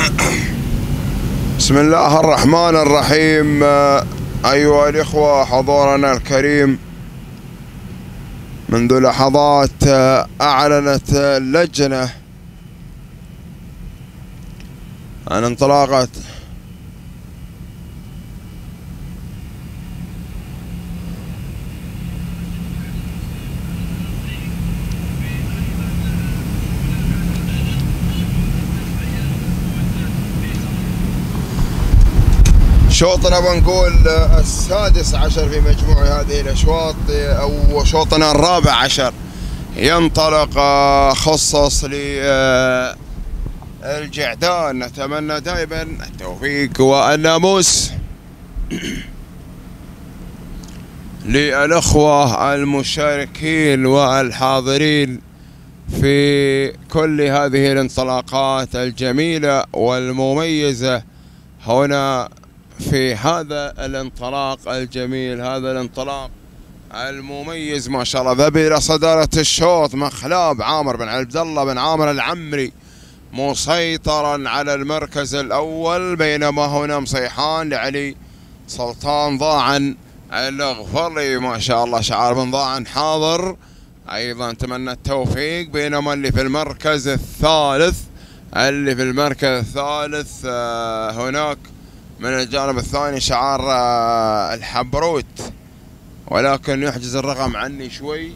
بسم الله الرحمن الرحيم. أيها الإخوة، حضورنا الكريم، منذ لحظات أعلنت اللجنة عن انطلاقة شوطنا، بنقول السادس عشر في مجموع هذه الأشواط، أو شوطنا الرابع عشر، ينطلق خصص للجعدان. نتمنى دائما التوفيق والناموس للأخوة المشاركين والحاضرين في كل هذه الانطلاقات الجميلة والمميزة هنا في هذا الانطلاق الجميل، هذا الانطلاق المميز ما شاء الله. ذبي إلى صدارة الشوط مخلاب عامر بن عبد الله بن عامر العمري مسيطرا على المركز الأول، بينما هنا مصيحان لعلي سلطان ضاعن الغفري ما شاء الله. شعار بن ضاعن حاضر أيضا، نتمنى التوفيق. بينما اللي في المركز الثالث هناك من الجانب الثاني شعار الحبروت، ولكن يحجز الرقم عني شوي.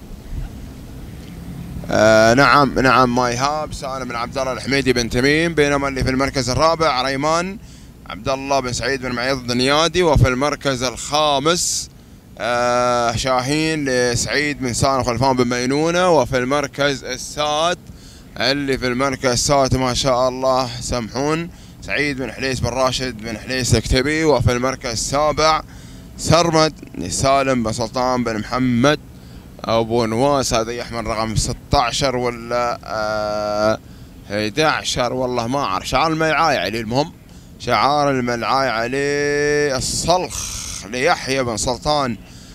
نعم مايهاب سالم بن عبد الله الحميدي بن تميم. بينما اللي في المركز الرابع ريمان عبد الله بن سعيد بن معيض الدنيادي. وفي المركز الخامس شاهين لسعيد بن سالم خلفان بن مينونة. وفي المركز السادس ما شاء الله سمحون سعيد بن حليس بن راشد بن حليس الكتبي. وفي المركز السابع سرمد لسالم بن سلطان بن محمد أبو نواس. هذا يحمل رقم 16 ولا 11 والله ما أعرف. شعار الملعاي عليه، المهم شعار الملعاي عليه الصلخ ليحيى بن سلطان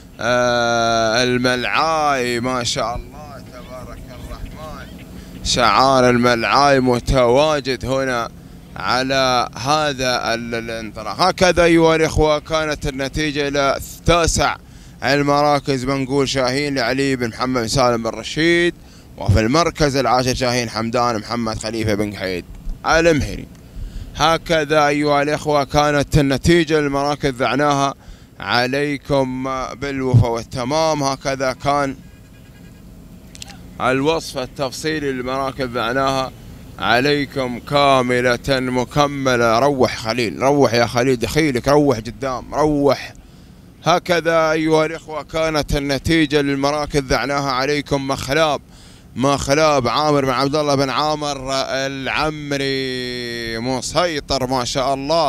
الملعاي ما شاء الله تبارك الرحمن. شعار الملعاي متواجد هنا على هذا الانطلاق. هكذا أيها الإخوة كانت النتيجة إلى تاسع المراكز. بنقول شاهين لعلي بن محمد بن سالم بن رشيد. وفي المركز العاشر شاهين حمدان محمد خليفة بن قحيد المهري. هكذا أيها الإخوة كانت النتيجة. المراكز ذعناها عليكم بالوفا والتمام. هكذا كان الوصف التفصيلي للمراكز ذعناها عليكم كاملة مكملة. روح خليل، روح يا خليل، دخيلك روح قدام، روح. هكذا أيها الإخوة كانت النتيجة للمراكز ذعناها عليكم. مخلاب عامر بن عبد الله بن عامر العمري مسيطر ما شاء الله.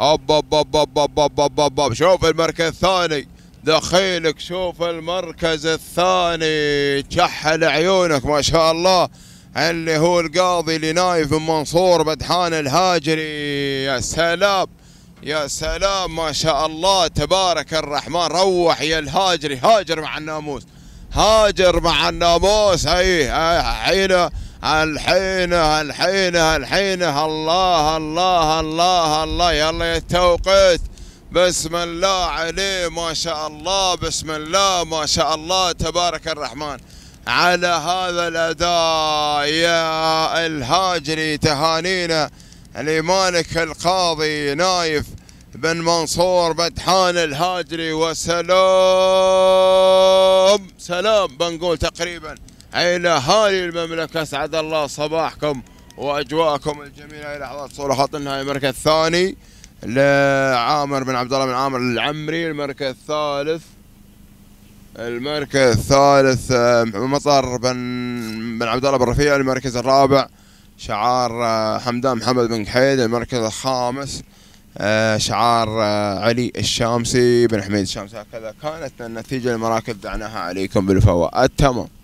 شوف المركز الثاني دخيلك، شوف المركز الثاني كحل عيونك ما شاء الله، اللي هو القاضي لنايف بن منصور بدحان الهاجري. يا سلام يا سلام ما شاء الله تبارك الرحمن. روح يا الهاجري، هاجر مع الناموس، هاجر مع الناموس. الحين الله الله الله الله. يلا يا التوقيت، بسم الله عليه ما شاء الله، بسم الله ما شاء الله تبارك الرحمن على هذا الأداء يا الهاجري. تهانينا لمالك القاضي نايف بن منصور بدحان الهاجري. وسلام بنقول تقريبا إلى أهالي المملكة. أسعد الله صباحكم وأجواءكم الجميلة. إلى لحظات صورة خط النهائي. المركز الثاني لعامر بن عبد الله بن عامر العمري. المركز الثالث مطر بن عبد الله بن رفيع. المركز الرابع شعار حمدان محمد بن قحيد. المركز الخامس شعار علي الشامسي بن حميد الشامسي. هكذا كانت النتيجة. المراكز دعناها عليكم بالفواء التمام.